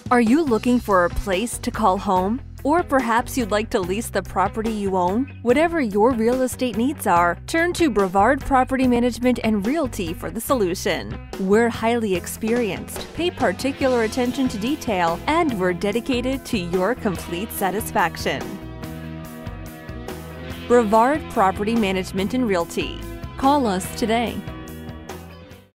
Are you looking for a place to call home? Or perhaps you'd like to lease the property you own? Whatever your real estate needs are, turn to Brevard Property Management and Realty for the solution. We're highly experienced, pay particular attention to detail, and we're dedicated to your complete satisfaction. Brevard Property Management and Realty. Call us today.